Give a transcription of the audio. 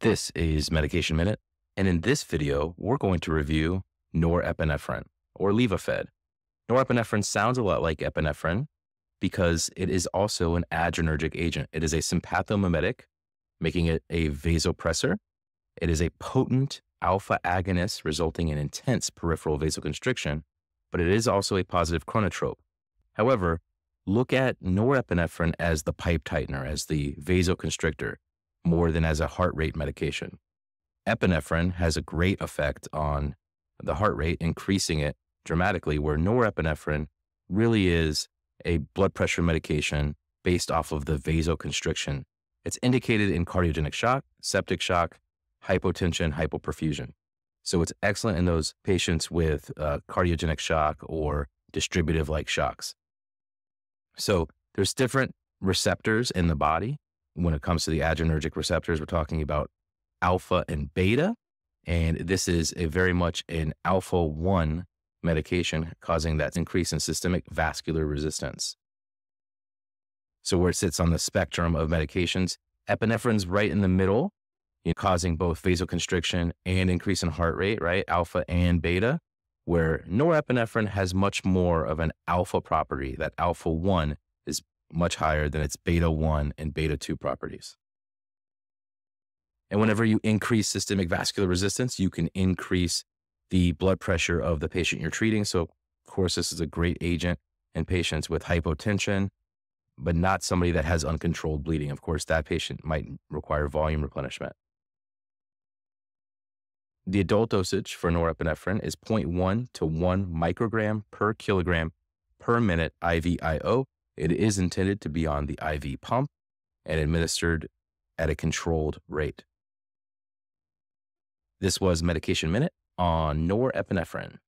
This is Medication Minute, and in this video, we're going to review norepinephrine, or Levophed. Norepinephrine sounds a lot like epinephrine because it is also an adrenergic agent. It is a sympathomimetic, making it a vasopressor. It is a potent alpha agonist, resulting in intense peripheral vasoconstriction, but it is also a positive chronotrope. However, look at norepinephrine as the pipe tightener, as the vasoconstrictor, more than as a heart rate medication. Epinephrine has a great effect on the heart rate, increasing it dramatically, where norepinephrine really is a blood pressure medication based off of the vasoconstriction. It's indicated in cardiogenic shock, septic shock, hypotension, hypoperfusion. So it's excellent in those patients with cardiogenic shock or distributive-like shocks. So there's different receptors in the body. When it comes to the adrenergic receptors, we're talking about alpha and beta, and this is a very much an alpha-1 medication causing that increase in systemic vascular resistance. So where it sits on the spectrum of medications, epinephrine's right in the middle, causing both vasoconstriction and increase in heart rate, right? Alpha and beta, where norepinephrine has much more of an alpha property. That alpha-1 is much higher than its beta-1 and beta-2 properties. And whenever you increase systemic vascular resistance, you can increase the blood pressure of the patient you're treating. So, of course, this is a great agent in patients with hypotension, but not somebody that has uncontrolled bleeding. Of course, that patient might require volume replenishment. The adult dosage for norepinephrine is 0.1 to 1 microgram per kilogram per minute IV-IO. It is intended to be on the IV pump and administered at a controlled rate. This was Medication Minute on norepinephrine.